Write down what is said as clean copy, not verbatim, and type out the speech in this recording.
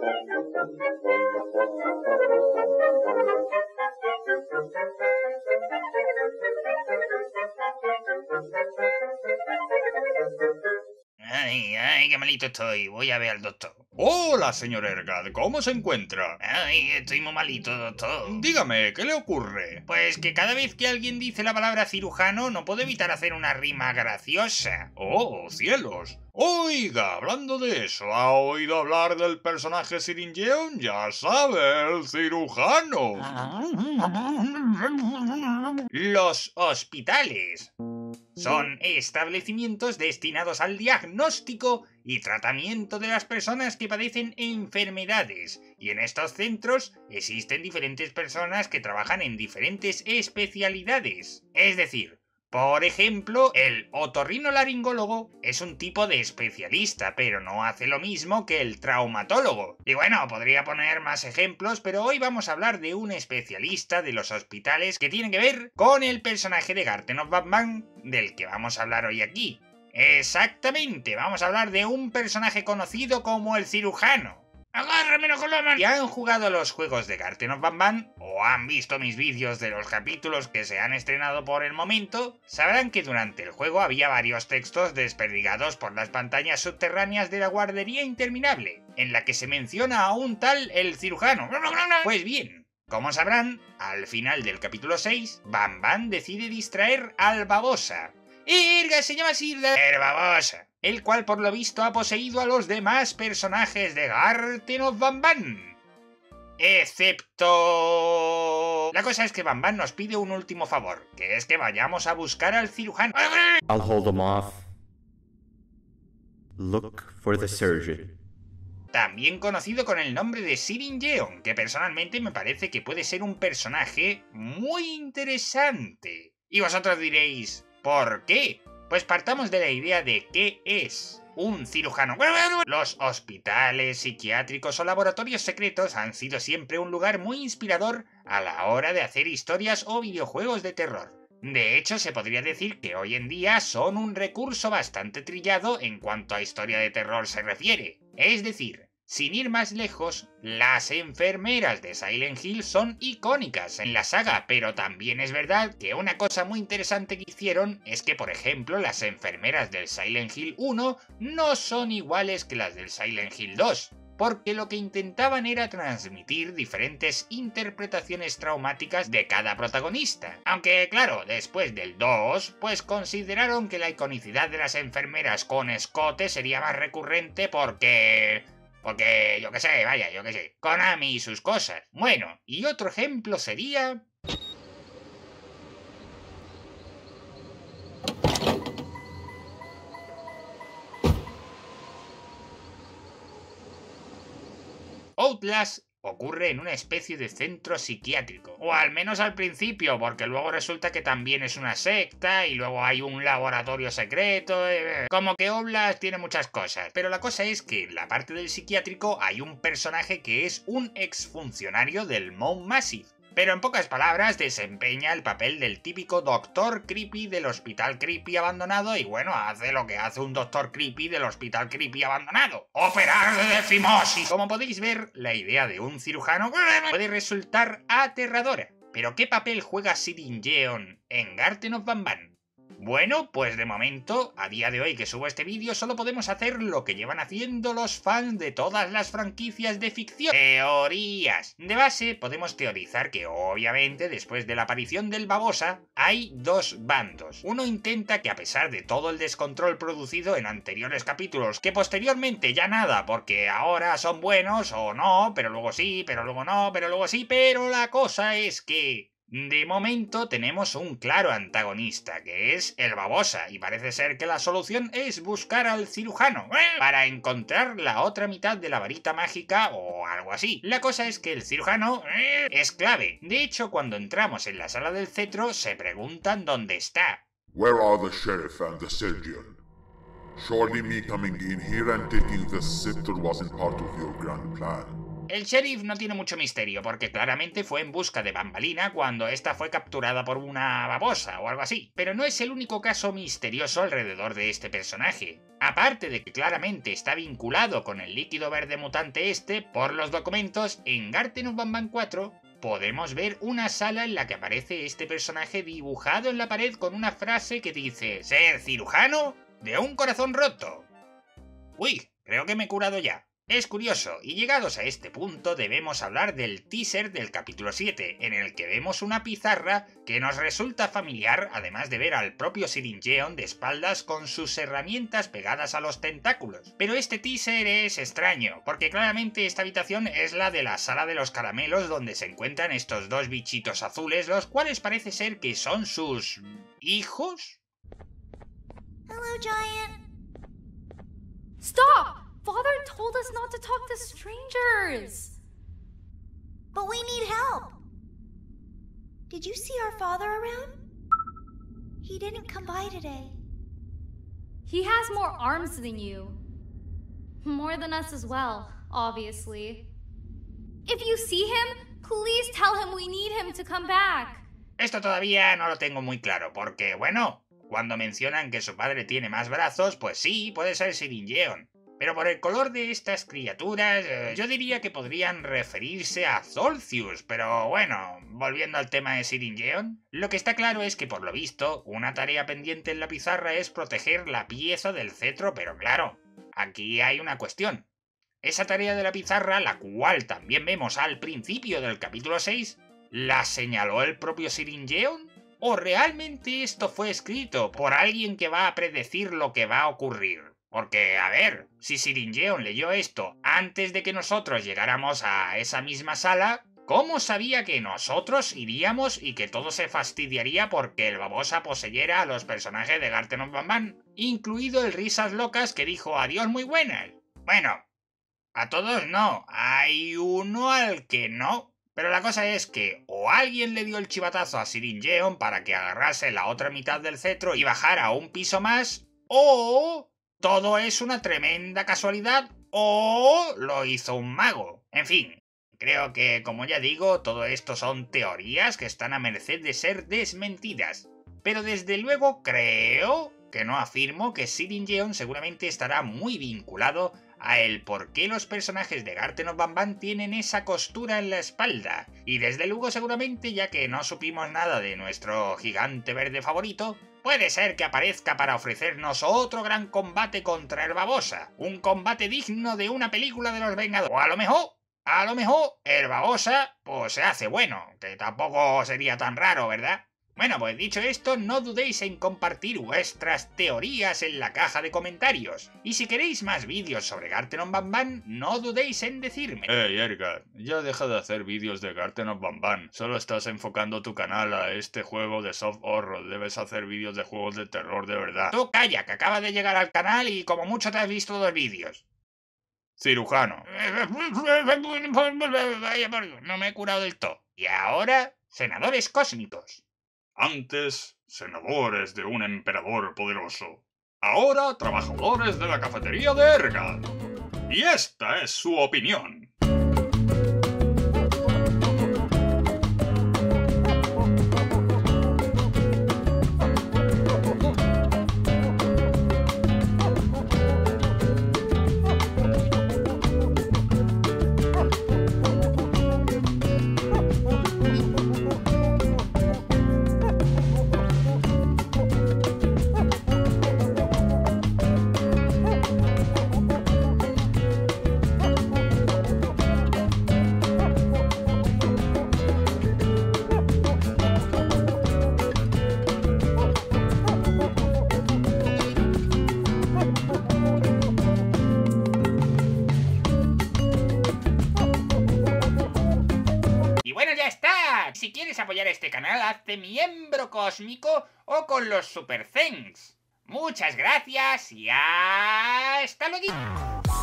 Ay, qué malito estoy. Voy a ver al doctor. Hola, señor Ergad, ¿cómo se encuentra? Ay, estoy muy malito, doctor. Dígame, ¿qué le ocurre? Pues que cada vez que alguien dice la palabra cirujano no puedo evitar hacer una rima graciosa. ¡Oh, cielos! Oiga, hablando de eso, ¿ha oído hablar del personaje Sirin Yeon? Ya sabe, el cirujano. Los hospitales son establecimientos destinados al diagnóstico y tratamiento de las personas que padecen enfermedades, y en estos centros existen diferentes personas que trabajan en diferentes especialidades. Es decir, por ejemplo, el otorrinolaringólogo es un tipo de especialista, pero no hace lo mismo que el traumatólogo. Y bueno, podría poner más ejemplos, pero hoy vamos a hablar de un especialista de los hospitales que tiene que ver con el personaje de Garten of Banban, del que vamos a hablar hoy aquí. Exactamente, vamos a hablar de un personaje conocido como el cirujano. ¡Agárramelo con la mano! Si han jugado los juegos de Garten of Banban o han visto mis vídeos de los capítulos que se han estrenado por el momento, sabrán que durante el juego había varios textos desperdigados por las pantallas subterráneas de la guardería interminable, en la que se menciona a un tal el cirujano. Pues bien, como sabrán, al final del capítulo 6, Banban decide distraer al babosa. ¡Irga! Se llama Sirda el babosa, el cual por lo visto ha poseído a los demás personajes de Garten of Banban. Excepto... La cosa es que Banban nos pide un último favor, que es que vayamos a buscar al cirujano. I'll hold them off. Look for the surgeon. También conocido con el nombre de Sirin Yeon, que personalmente me parece que puede ser un personaje muy interesante. Y vosotros diréis, ¿por qué? Pues partamos de la idea de qué es un cirujano. Los hospitales psiquiátricos o laboratorios secretos han sido siempre un lugar muy inspirador a la hora de hacer historias o videojuegos de terror. De hecho, se podría decir que hoy en día son un recurso bastante trillado en cuanto a historia de terror se refiere. Es decir, sin ir más lejos, las enfermeras de Silent Hill son icónicas en la saga, pero también es verdad que una cosa muy interesante que hicieron es que, por ejemplo, las enfermeras del Silent Hill 1 no son iguales que las del Silent Hill 2, porque lo que intentaban era transmitir diferentes interpretaciones traumáticas de cada protagonista. Aunque, claro, después del 2, pues consideraron que la iconicidad de las enfermeras con escote sería más recurrente porque, yo qué sé, vaya, yo qué sé, Konami y sus cosas. Bueno, y otro ejemplo sería... Outlast ocurre en una especie de centro psiquiátrico, o al menos al principio, porque luego resulta que también es una secta y luego hay un laboratorio secreto, como que Outlast tiene muchas cosas, pero la cosa es que en la parte del psiquiátrico hay un personaje que es un exfuncionario del Mount Massive. Pero en pocas palabras desempeña el papel del típico doctor creepy del hospital creepy abandonado y bueno, hace lo que hace un doctor creepy del hospital creepy abandonado. ¡Operar de fimosis! Como podéis ver, la idea de un cirujano puede resultar aterradora. ¿Pero qué papel juega Sirin Yeon en Garten of Banban? Bueno, pues de momento, a día de hoy que subo este vídeo, solo podemos hacer lo que llevan haciendo los fans de todas las franquicias de ficción. Teorías. De base, podemos teorizar que obviamente después de la aparición del babosa, hay dos bandos. Uno intenta que a pesar de todo el descontrol producido en anteriores capítulos, que posteriormente ya nada, porque ahora son buenos o no, pero luego sí, pero luego no, pero luego sí, pero la cosa es que... de momento tenemos un claro antagonista, que es el babosa, y parece ser que la solución es buscar al cirujano, para encontrar la otra mitad de la varita mágica o algo así. La cosa es que el cirujano es clave. De hecho, cuando entramos en la sala del cetro, se preguntan dónde está. Where are the sheriff and the surgeon? Surely me coming in here and taking the scepter wasn't part of your grand plan. El sheriff no tiene mucho misterio, porque claramente fue en busca de Bambalina cuando esta fue capturada por una babosa o algo así. Pero no es el único caso misterioso alrededor de este personaje. Aparte de que claramente está vinculado con el líquido verde mutante este, por los documentos, en Garten of Banban 4 podemos ver una sala en la que aparece este personaje dibujado en la pared con una frase que dice: «Ser cirujano de un corazón roto». Uy, creo que me he curado ya. Es curioso, y llegados a este punto debemos hablar del teaser del capítulo 7, en el que vemos una pizarra que nos resulta familiar, además de ver al propio Siringeon de espaldas con sus herramientas pegadas a los tentáculos. Pero este teaser es extraño, porque claramente esta habitación es la de la sala de los caramelos donde se encuentran estos dos bichitos azules, los cuales parece ser que son sus... ¿hijos? Hello, Giant. Stop! Father told us not to talk to strangers! But we need help. Did you see our father around? He didn't come by today. He has more arms than you. More than us as well, obviously. If you see him, please tell him we need him to come back. Esto todavía no lo tengo muy claro, porque, bueno, cuando mencionan que su padre tiene más brazos, pues sí, puede ser Siringeon. Pero por el color de estas criaturas, yo diría que podrían referirse a Zolcius, pero bueno, volviendo al tema de Siringeon, lo que está claro es que por lo visto, una tarea pendiente en la pizarra es proteger la pieza del cetro, pero claro, aquí hay una cuestión. Esa tarea de la pizarra, la cual también vemos al principio del capítulo 6, ¿la señaló el propio Siringeon? ¿O realmente esto fue escrito por alguien que va a predecir lo que va a ocurrir? Porque, a ver, si Siringeon leyó esto antes de que nosotros llegáramos a esa misma sala, ¿cómo sabía que nosotros iríamos y que todo se fastidiaría porque el babosa poseyera a los personajes de Garten of Banban, incluido el Risas Locas que dijo adiós muy buenas? Bueno, a todos no, hay uno al que no. Pero la cosa es que o alguien le dio el chivatazo a Siringeon para que agarrase la otra mitad del cetro y bajara a un piso más, o... todo es una tremenda casualidad, o lo hizo un mago. En fin, creo que, como ya digo, todo esto son teorías que están a merced de ser desmentidas. Pero desde luego creo que no afirmo que Siringeon seguramente estará muy vinculado a el por qué los personajes de Garten of Banban tienen esa costura en la espalda. Y desde luego seguramente, ya que no supimos nada de nuestro gigante verde favorito, puede ser que aparezca para ofrecernos otro gran combate contra el babosa. Un combate digno de una película de los Vengadores. O a lo mejor, el babosa pues se hace bueno, que tampoco sería tan raro, ¿verdad? Bueno, pues dicho esto, no dudéis en compartir vuestras teorías en la caja de comentarios. Y si queréis más vídeos sobre Garten of Banban, no dudéis en decirme. Hey Edgar, ya deja de hacer vídeos de Garten of Banban. Solo estás enfocando tu canal a este juego de soft horror. Debes hacer vídeos de juegos de terror de verdad. Tú calla, que acabas de llegar al canal y como mucho te has visto 2 vídeos. Cirujano. Vaya por Dios, no me he curado del todo. Y ahora, senadores cósmicos. Antes, senadores de un emperador poderoso. Ahora, trabajadores de la cafetería de Ergat. Y esta es su opinión. Si quieres apoyar este canal, hazte miembro cósmico o con los Super Thanks. Muchas gracias y hasta luego.